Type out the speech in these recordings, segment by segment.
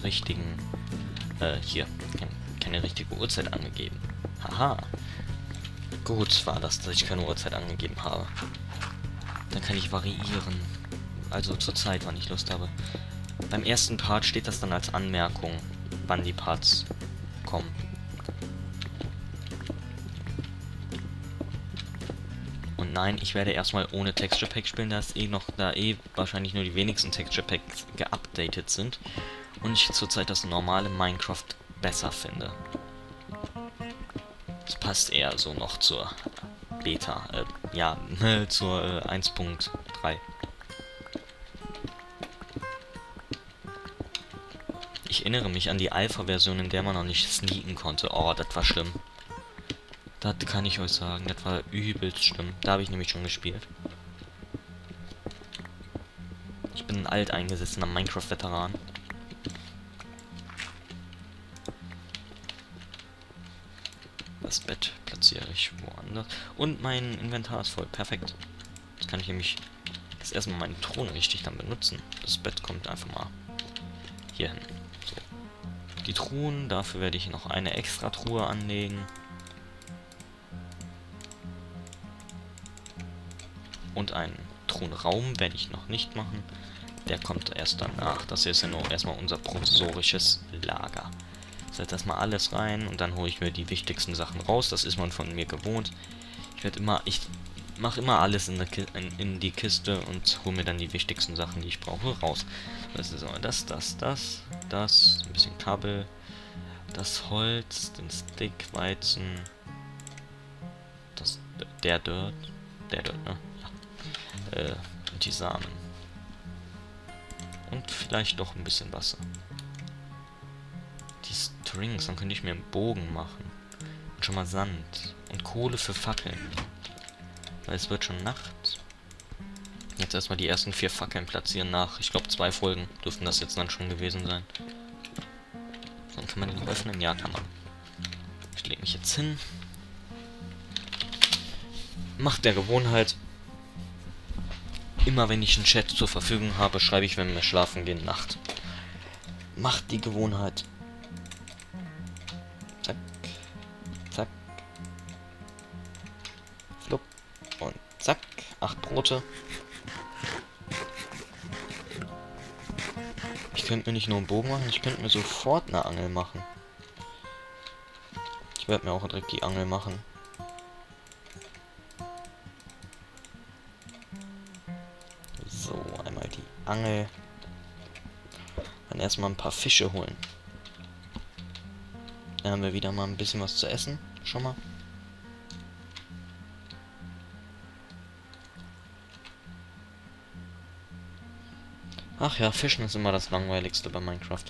richtigen, hier, keine richtige Uhrzeit angegeben. Haha. Gut war das, dass ich keine Uhrzeit angegeben habe. Dann kann ich variieren. Also zur Zeit, wann ich Lust habe. Beim ersten Part steht das dann als Anmerkung, wann die Parts kommen. Und nein, ich werde erstmal ohne Texture Pack spielen, da wahrscheinlich nur die wenigsten Texture Packs geupdatet sind. Und ich zurzeit das normale Minecraft besser finde. Das passt eher so noch zur Beta, zur 1.3. Ich erinnere mich an die Alpha-Version, in der man noch nicht sneaken konnte. Oh, das war schlimm. Das kann ich euch sagen, das war übelst schlimm. Da habe ich nämlich schon gespielt. Ich bin ein alteingesessener Minecraft-Veteran. Das Bett platziere ich woanders. Und mein Inventar ist voll. Perfekt. Jetzt kann ich nämlich das erstmal meine Thron richtig dann benutzen. Das Bett kommt einfach mal hier hin. So. Die Truhen, dafür werde ich noch eine extra Truhe anlegen. Und einen Thronraum werde ich noch nicht machen. Der kommt erst danach. Das hier ist ja nur erstmal unser provisorisches Lager. Ich setze erstmal alles rein und dann hole ich mir die wichtigsten Sachen raus. Das ist man von mir gewohnt. Ich mache immer alles in die Kiste und hole mir dann die wichtigsten Sachen, die ich brauche, raus. Das ist aber das, ein bisschen Kabel, das Holz, den Stick, Weizen, der Dirt, ne? Ja. Und die Samen. Und vielleicht doch ein bisschen Wasser. Die Strings, dann könnte ich mir einen Bogen machen. Und schon mal Sand. Und Kohle für Fackeln. Weil es wird schon Nacht. Jetzt erstmal die ersten 4 Fackeln platzieren nach, ich glaube 2 Folgen dürften das jetzt dann schon gewesen sein. Dann kann man den öffnen? Ja, kann man. Ich lege mich jetzt hin. Macht der Gewohnheit. Immer wenn ich einen Chat zur Verfügung habe, schreibe ich, wenn wir schlafen gehen, Nacht. Macht die Gewohnheit. Zack. Zack. Flupp. Und zack. 8 Brote. Ich könnte mir nicht nur einen Bogen machen, ich könnte mir sofort eine Angel machen. Ich werde mir auch direkt die Angel machen. So, einmal die Angel. Dann erstmal ein paar Fische holen. Dann haben wir wieder mal ein bisschen was zu essen. Schon mal. Ach ja, Fischen ist immer das Langweiligste bei Minecraft.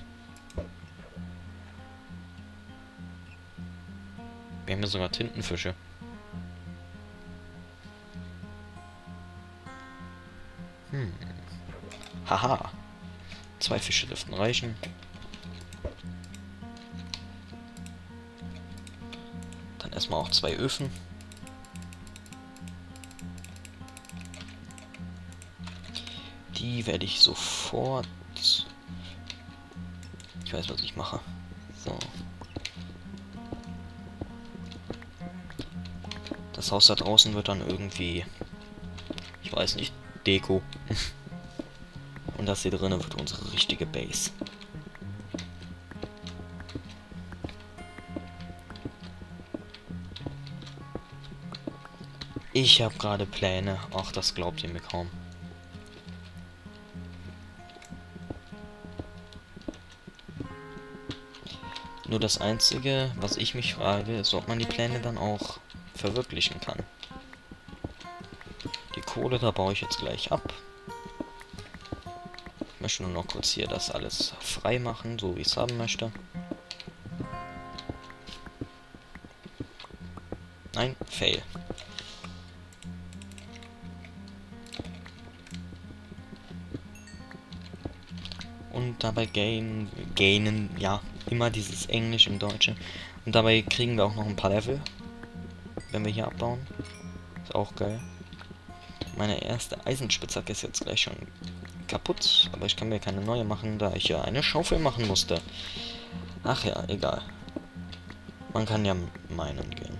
Wir haben ja sogar Tintenfische. Haha. 2 Fische dürften reichen. Dann erstmal auch 2 Öfen. Die werde ich sofort... Ich weiß, was ich mache. So. Das Haus da draußen wird dann irgendwie... Ich weiß nicht. Deko. Und das hier drinnen wird unsere richtige Base. Ich habe gerade Pläne. Ach, das glaubt ihr mir kaum. Nur das Einzige, was ich mich frage, ist, ob man die Pläne dann auch verwirklichen kann. Die Kohle, da baue ich jetzt gleich ab. Ich möchte nur noch kurz hier das alles frei machen, so wie ich es haben möchte. Nein, fail. Und dabei gainen, ja, immer dieses Englisch im Deutschen. Und dabei kriegen wir auch noch ein paar Level, wenn wir hier abbauen. Ist auch geil. Meine erste Eisenspitzhacke ist jetzt gleich schon kaputt, aber ich kann mir keine neue machen, da ich ja eine Schaufel machen musste. Ach ja, egal. Man kann ja meinen gehen.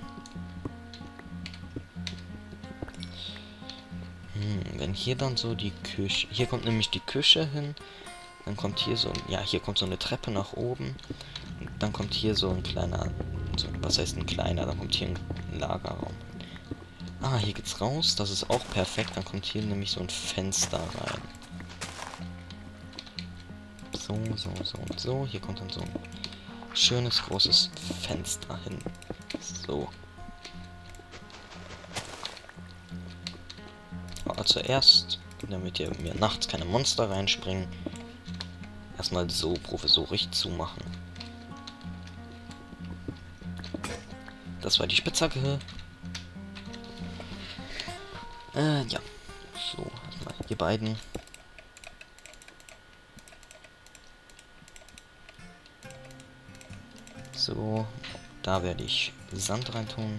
Wenn hier dann so die Küche... Hier kommt nämlich die Küche hin. Dann kommt hier so... Ja, hier kommt so eine Treppe nach oben. Und dann kommt hier so ein kleiner... So, was heißt ein kleiner? Dann kommt hier ein Lagerraum. Ah, hier geht's raus. Das ist auch perfekt. Dann kommt hier nämlich so ein Fenster rein. So, so, so und so. Hier kommt dann so ein schönes, großes Fenster hin. So. Aber zuerst, damit hier mir nachts keine Monster reinspringen, erstmal so provisorisch zumachen. Das war die Spitzhacke. Ja. So, erstmal ihr beiden. So, da werde ich Sand reintun.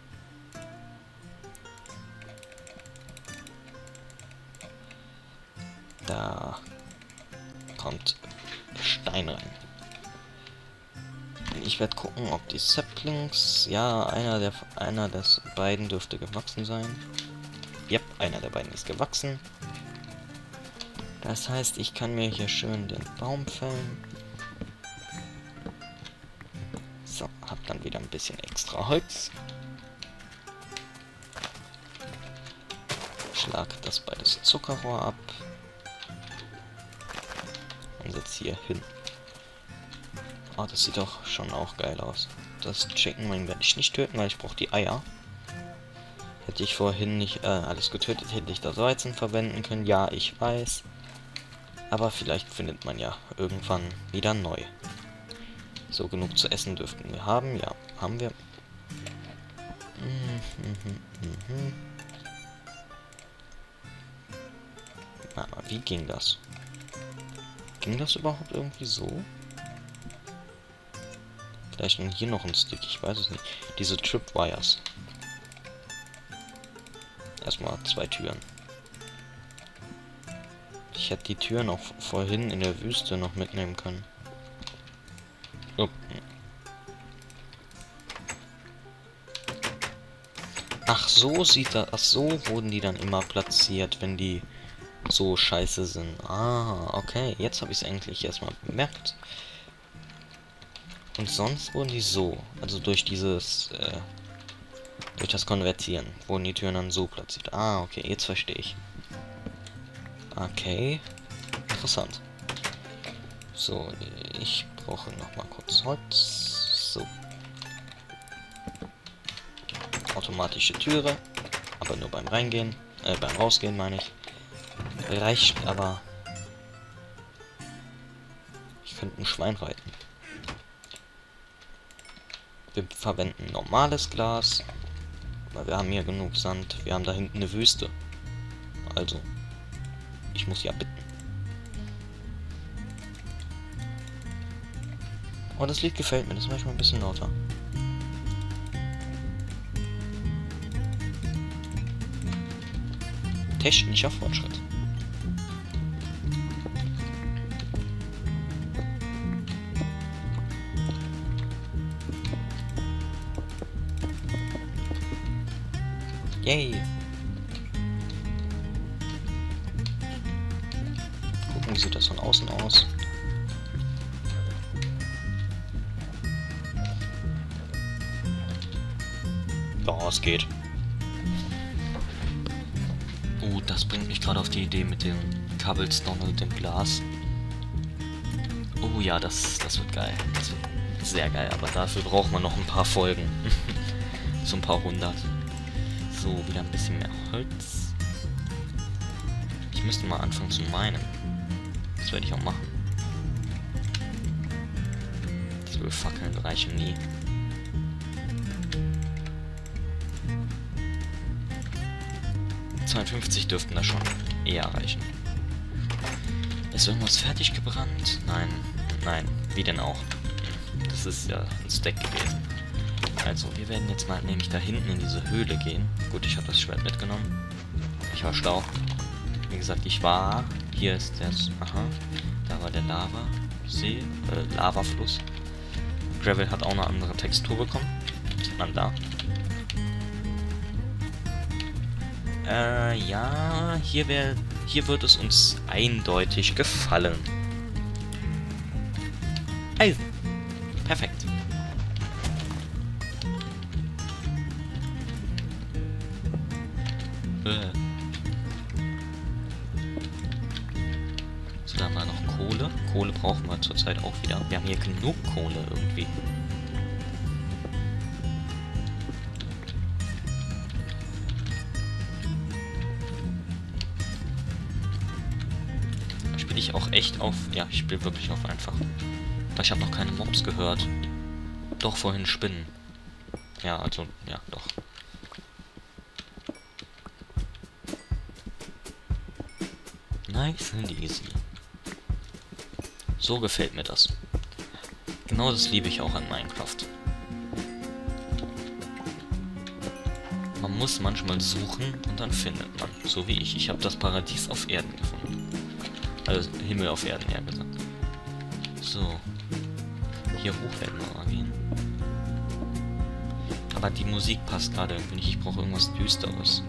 Da kommt Stein rein. Ich werde gucken, ob die Saplings... Ja, einer des beiden dürfte gewachsen sein. Yep, einer der beiden ist gewachsen. Das heißt, ich kann mir hier schön den Baum fällen. So, hab dann wieder ein bisschen extra Holz. Schlag das beides Zuckerrohr ab. Und setze hier hin. Oh, das sieht doch schon auch geil aus. Das Chicken Wing werde ich nicht töten, weil ich brauche die Eier. Hätte ich vorhin nicht alles getötet, hätte ich das Weizen verwenden können. Ja, ich weiß. Aber vielleicht findet man ja irgendwann wieder neu. So, genug zu essen dürften wir haben. Ja, haben wir. Aber wie ging das? Ging das überhaupt irgendwie so? Vielleicht hier noch ein Stick, ich weiß es nicht. Diese Tripwires. Erstmal 2 Türen. Ich hätte die Türen auch vorhin in der Wüste noch mitnehmen können. Oh. Ach, so sieht das... Ach, so wurden die dann immer platziert, wenn die so scheiße sind. Ah, okay. Jetzt habe ich es endlich erstmal bemerkt. Und sonst wurden die so. Also durch dieses... durch das Konvertieren wurden die Türen dann so platziert. Ah, okay. Jetzt verstehe ich. Okay. Interessant. So, ich brauche noch mal kurz Holz. So. Automatische Türe. Aber nur beim Reingehen. Beim Rausgehen meine ich. Reicht aber. Ich könnte ein Schwein reiten. Wir verwenden normales Glas. Weil wir haben hier genug Sand. Wir haben da hinten eine Wüste. Also. Ich muss ja bitten. Oh, das Lied gefällt mir. Das mache ich mal ein bisschen lauter. Technischer Fortschritt. Yay. Gucken, wie sieht das von außen aus. Ja, es geht. Das bringt mich gerade auf die Idee mit dem Cobblestone und dem Glas. Oh ja, das wird geil. Das wird sehr geil, aber dafür braucht man noch ein paar Folgen. So ein paar hundert. So, wieder ein bisschen mehr Holz. Ich müsste mal anfangen zu minen. Das werde ich auch machen. 12 Fackeln reichen nie. ...52 dürften da schon eher reichen. Ist irgendwas fertig gebrannt? Nein. Nein. Wie denn auch? Das ist ja ein Stack gewesen. Also, wir werden jetzt mal nämlich da hinten in diese Höhle gehen. Gut, ich habe das Schwert mitgenommen. Ich war schlau. Wie gesagt, ich war Hier ist der... Aha. Da war der Lavasee. Lavafluss. Gravel hat auch eine andere Textur bekommen. Sieht man da. Ja, hier wird es uns eindeutig gefallen. Eisen. Perfekt. So, da haben wir noch Kohle. Kohle brauchen wir zurzeit auch wieder. Wir haben hier genug Kohle irgendwie. Spiele ich auch echt auf... Ja, ich spiele wirklich auf einfach. Aber ich habe noch keine Mobs gehört. Doch, vorhin Spinnen. Ja, also, ja, doch. Nice and easy. So gefällt mir das. Genau das liebe ich auch an Minecraft. Man muss manchmal suchen und dann findet man. So wie ich. Ich habe das Paradies auf Erden gefunden. Also Himmel auf Erden, eher gesagt. So. Hier hoch werden wir mal gehen. Aber die Musik passt gerade irgendwie nicht. Ich brauche irgendwas Düsteres.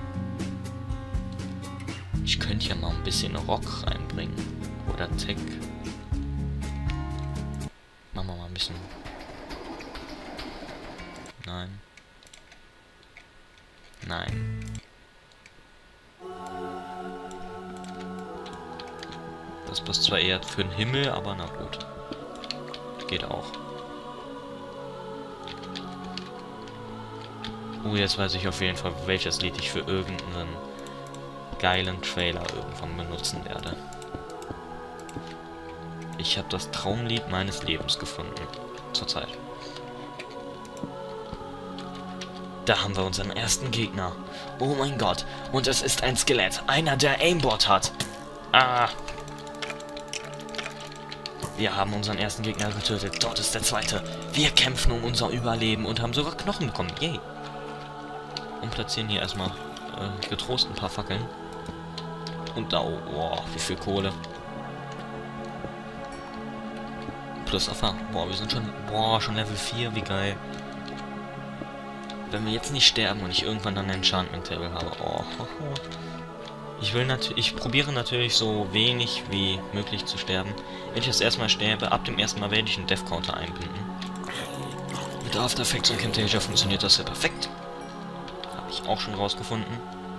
Ich könnte ja mal ein bisschen Rock reinbringen. Oder Tech. Machen wir mal ein bisschen. Nein. Nein. Das passt zwar eher für den Himmel, aber na gut. Geht auch. Jetzt weiß ich auf jeden Fall, welches Lied ich für irgendeinen geilen Trailer irgendwann benutzen werde. Ich habe das Traumlied meines Lebens gefunden. Zurzeit. Da haben wir unseren ersten Gegner. Oh mein Gott. Und es ist ein Skelett. Einer, der Aimbot hat. Ah. Wir haben unseren ersten Gegner getötet. Dort ist der zweite. Wir kämpfen um unser Überleben und haben sogar Knochen bekommen. Yay. Und platzieren hier erstmal getrost ein paar Fackeln. Und da, oh, wie viel Kohle. Plus Erfahrung. Boah, wir sind schon Level 4, wie geil. Wenn wir jetzt nicht sterben und ich irgendwann dann ein Enchantment Table habe. Oh. Ich probiere natürlich so wenig wie möglich zu sterben. Wenn ich das erstmal sterbe, ab dem ersten Mal werde ich einen Death Counter einbinden. Mit After Effects und Camtasia funktioniert das ja perfekt. Habe ich auch schon rausgefunden.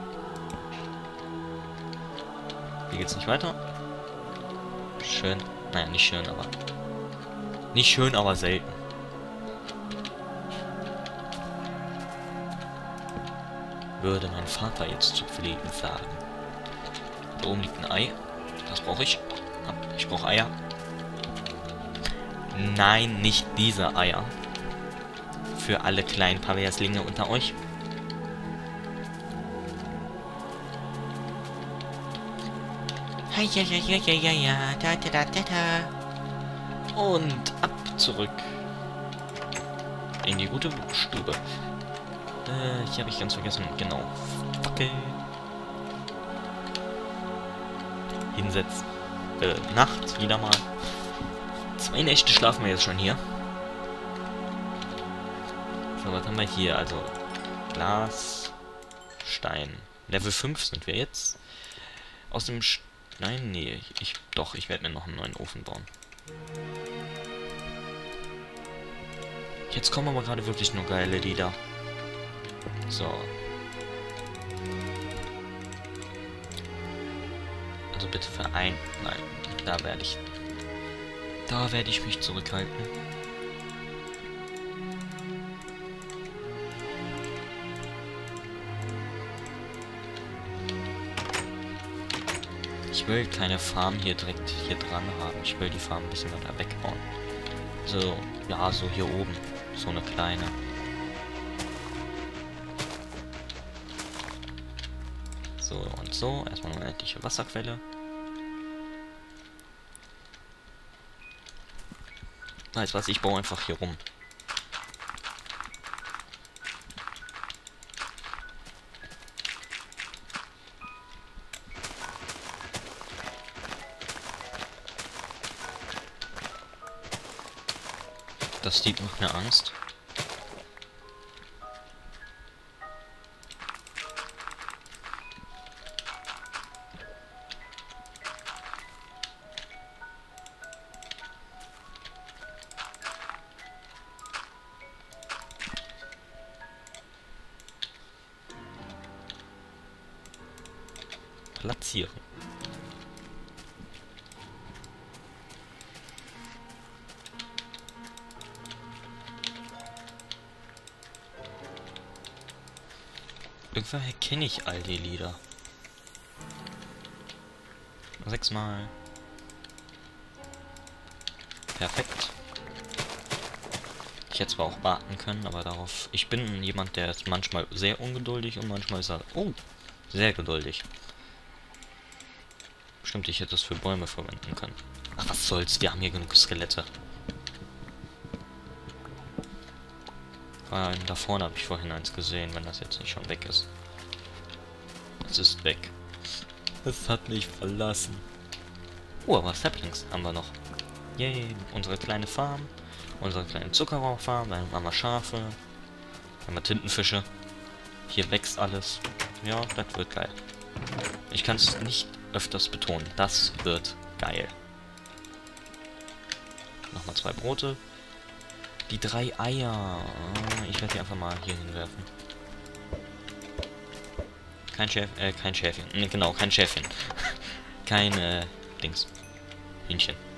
Hier geht's nicht weiter. Schön. Naja, nicht schön, aber... Nicht schön, aber selten. Würde mein Vater jetzt zu pflegen sagen. Da oben liegt ein Ei. Das brauche ich. Ich brauche Eier. Nein, nicht diese Eier. Für alle kleinen Perverslinge unter euch. Und ab zurück. In die gute Stube. Hier habe ich ganz vergessen. Genau. Fackel. Hinsetzen. Nacht. Wieder mal. 2 Nächte schlafen wir jetzt schon hier. So, was haben wir hier? Also, Glas, Stein. Level 5 sind wir jetzt. Aus dem... Nein, nee. Ich werde mir noch einen neuen Ofen bauen. Jetzt kommen aber gerade wirklich nur geile Lieder. So. Also bitte Nein, da werde ich mich zurückhalten. Ich will keine Farm hier direkt hier dran haben. Ich will die Farm ein bisschen weiter wegbauen. So, ja, so hier oben. So eine kleine. So und so. Erstmal eine unendliche Wasserquelle. Weißt was, ich baue einfach hier rum. Das Lied macht mir Angst. Platzieren. Irgendwoher kenne ich all die Lieder. 6-mal. Perfekt. Ich hätte zwar auch warten können, aber darauf... Ich bin jemand, der ist manchmal sehr ungeduldig und manchmal ist er... Oh, sehr geduldig. Stimmt, ich hätte es für Bäume verwenden können. Ach, was soll's, wir haben hier genug Skelette. Da vorne habe ich vorhin eins gesehen, wenn das jetzt nicht schon weg ist. Es ist weg. Es hat mich verlassen. Oh, aber Saplings haben wir noch. Yay, unsere kleine Farm. Unsere kleine Zuckerrohrfarm. Dann haben wir Schafe. Dann haben wir Tintenfische. Hier wächst alles. Ja, das wird geil. Ich kann es nicht öfters betonen. Das wird geil. Nochmal 2 Brote. Die 3 Eier. Ich werde die einfach mal hier hinwerfen. Kein Schäfchen. Nee, genau, kein Schäfchen. Kein, Dings. Hähnchen.